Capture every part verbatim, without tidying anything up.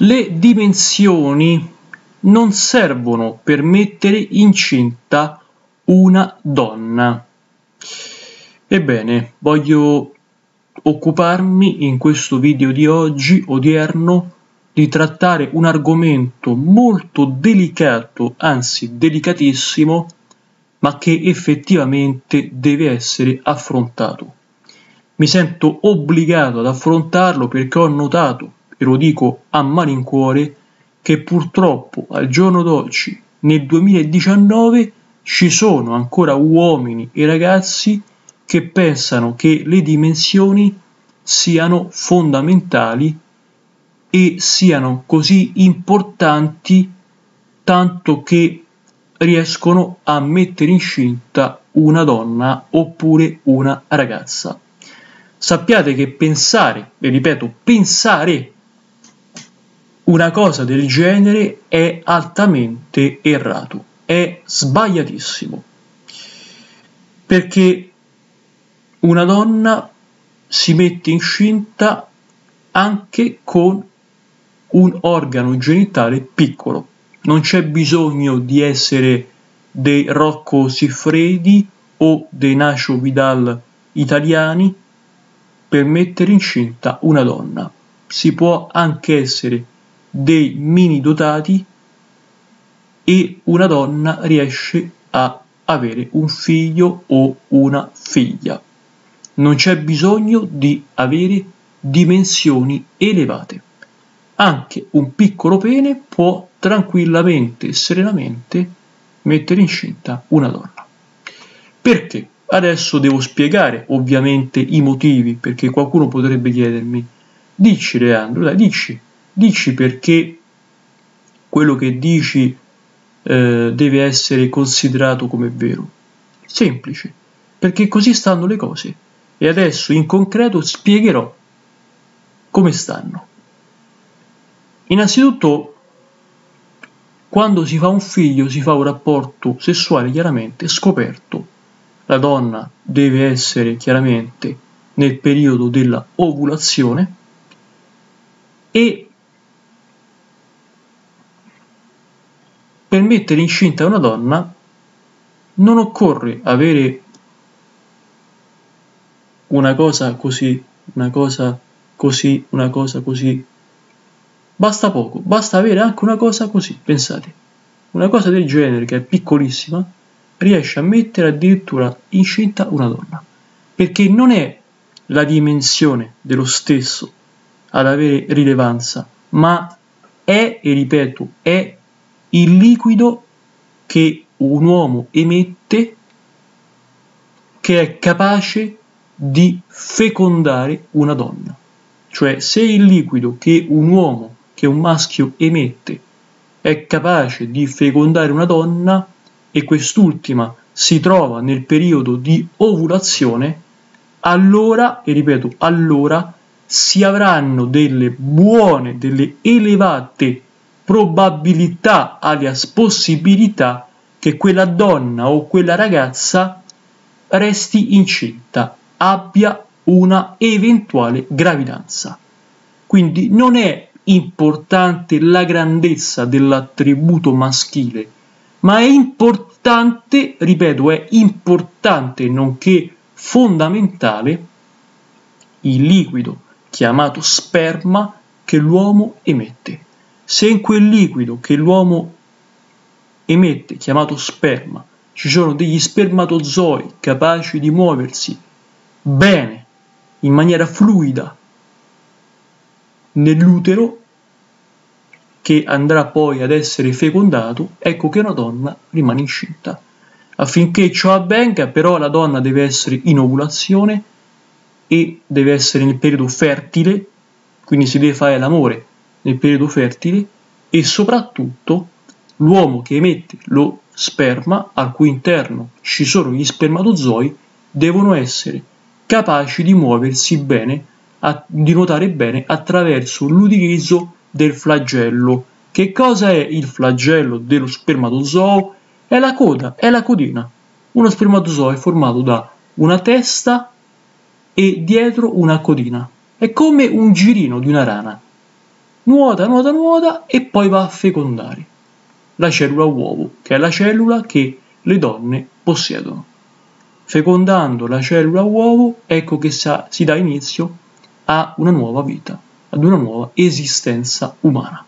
Le dimensioni non servono per mettere incinta una donna. Ebbene, voglio occuparmi in questo video di oggi, odierno, di trattare un argomento molto delicato, anzi delicatissimo, ma che effettivamente deve essere affrontato. Mi sento obbligato ad affrontarlo perché ho notato, e lo dico a malincuore, che purtroppo al giorno d'oggi, nel duemiladiciannove, ci sono ancora uomini e ragazzi che pensano che le dimensioni siano fondamentali e siano così importanti tanto che riescono a mettere incinta una donna oppure una ragazza. Sappiate che pensare, e ripeto, pensare una cosa del genere è altamente errato, è sbagliatissimo, perché una donna si mette incinta anche con un organo genitale piccolo. Non c'è bisogno di essere dei Rocco Siffredi o dei Nacio Vidal italiani per mettere incinta una donna. Si può anche essere dei mini dotati e una donna riesce a avere un figlio o una figlia. Non c'è bisogno di avere dimensioni elevate. Anche un piccolo pene può tranquillamente e serenamente mettere incinta una donna. Perché? Adesso devo spiegare ovviamente i motivi, perché qualcuno potrebbe chiedermi: dici Leandro, dai, dici, dici perché quello che dici eh, deve essere considerato come vero. Semplice, perché così stanno le cose. E adesso in concreto spiegherò come stanno. Innanzitutto, quando si fa un figlio si fa un rapporto sessuale chiaramente scoperto. La donna deve essere chiaramente nel periodo della ovulazione e per mettere incinta una donna non occorre avere una cosa così, una cosa così, una cosa così. Basta poco, basta avere anche una cosa così, pensate. Una cosa del genere, che è piccolissima, riesce a mettere addirittura incinta una donna. Perché non è la dimensione dello stesso ad avere rilevanza, ma è, e ripeto, è il liquido che un uomo emette che è capace di fecondare una donna. Cioè, se il liquido che un uomo, che un maschio emette è capace di fecondare una donna e quest'ultima si trova nel periodo di ovulazione, allora, e ripeto, allora si avranno delle buone, delle elevate probabilità, alias possibilità, che quella donna o quella ragazza resti incinta, abbia una eventuale gravidanza. Quindi non è importante la grandezza dell'attributo maschile, ma è importante, ripeto, è importante nonché fondamentale il liquido chiamato sperma che l'uomo emette. Se in quel liquido che l'uomo emette, chiamato sperma, ci sono degli spermatozoi capaci di muoversi bene, in maniera fluida, nell'utero, che andrà poi ad essere fecondato, ecco che una donna rimane incinta. Affinché ciò avvenga, però, la donna deve essere in ovulazione e deve essere nel periodo fertile, quindi si deve fare l'amore nel periodo fertile, e soprattutto l'uomo che emette lo sperma, al cui interno ci sono gli spermatozoi, devono essere capaci di muoversi bene, a, di nuotare bene attraverso l'utilizzo del flagello. Che cosa è il flagello dello spermatozoo? È la coda, è la codina. Uno spermatozoo è formato da una testa e dietro una codina. È come un girino di una rana. nuota, nuota, nuota e poi va a fecondare la cellula uovo, che è la cellula che le donne possiedono. Fecondando la cellula uovo, ecco che si dà inizio a una nuova vita, ad una nuova esistenza umana.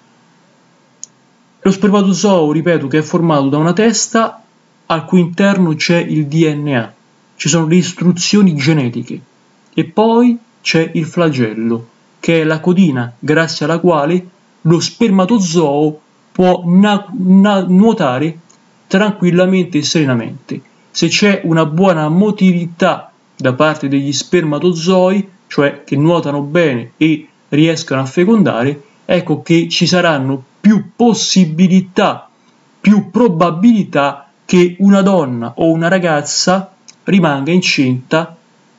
Lo spermatozoo, ripeto, che è formato da una testa al cui interno c'è il D N A, ci sono le istruzioni genetiche e poi c'è il flagello, che è la codina grazie alla quale lo spermatozoo può nuotare tranquillamente e serenamente. Se c'è una buona motilità da parte degli spermatozoi, cioè che nuotano bene e riescono a fecondare, ecco che ci saranno più possibilità, più probabilità che una donna o una ragazza rimanga incinta,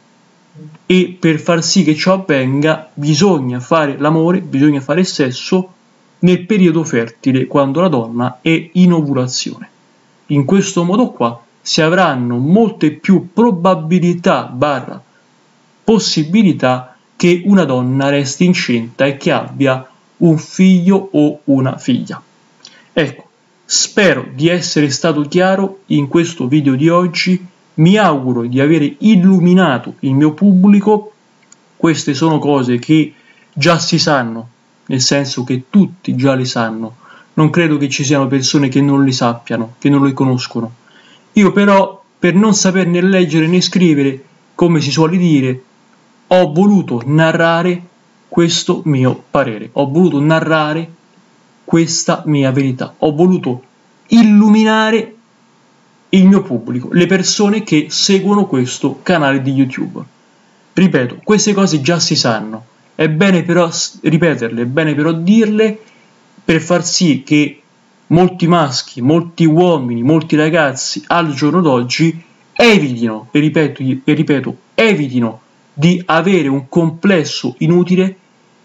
e per far sì che ciò avvenga bisogna fare l'amore, bisogna fare sesso nel periodo fertile, quando la donna è in ovulazione. In questo modo qua si avranno molte più probabilità barra possibilità che una donna resti incinta e che abbia un figlio o una figlia. Ecco, spero di essere stato chiaro in questo video di oggi, mi auguro di avere illuminato il mio pubblico. Queste sono cose che già si sanno, nel senso che tutti già le sanno, non credo che ci siano persone che non le sappiano, che non le conoscono. Io però, per non saper né leggere né scrivere, come si suole dire, ho voluto narrare questo mio parere, ho voluto narrare questa mia verità, ho voluto illuminare il mio pubblico, le persone che seguono questo canale di YouTube. Ripeto, queste cose già si sanno, è bene però ripeterle, è bene però dirle per far sì che molti maschi, molti uomini, molti ragazzi al giorno d'oggi evitino, e ripeto, e ripeto, evitino di avere un complesso inutile,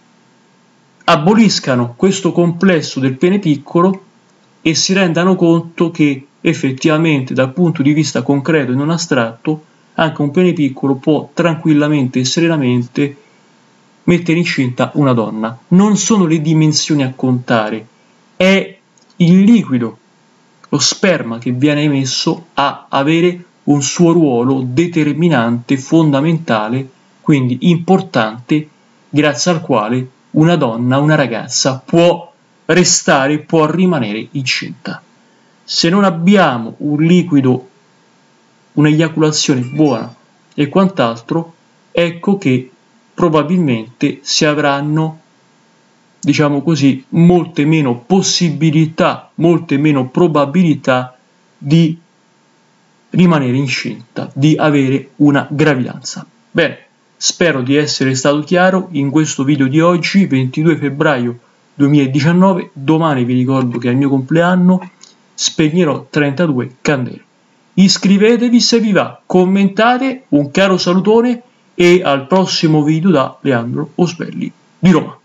aboliscano questo complesso del pene piccolo e si rendano conto che effettivamente dal punto di vista concreto e non astratto anche un pene piccolo può tranquillamente e serenamente mettere incinta una donna. Non sono le dimensioni a contare, è il liquido, lo sperma che viene emesso a avere un suo ruolo determinante, fondamentale, quindi importante, grazie al quale una donna, una ragazza può restare, può rimanere incinta. Se non abbiamo un liquido, un'eiaculazione buona e quant'altro, ecco che probabilmente si avranno, diciamo così, molte meno possibilità, molte meno probabilità di rimanere incinta, di avere una gravidanza. Bene, spero di essere stato chiaro in questo video di oggi, ventidue febbraio duemiladiciannove. Domani vi ricordo che è il mio compleanno, spegnerò trentadue candele. Iscrivetevi se vi va, commentate, un caro salutone e al prossimo video da Leandro Osbelli di Roma.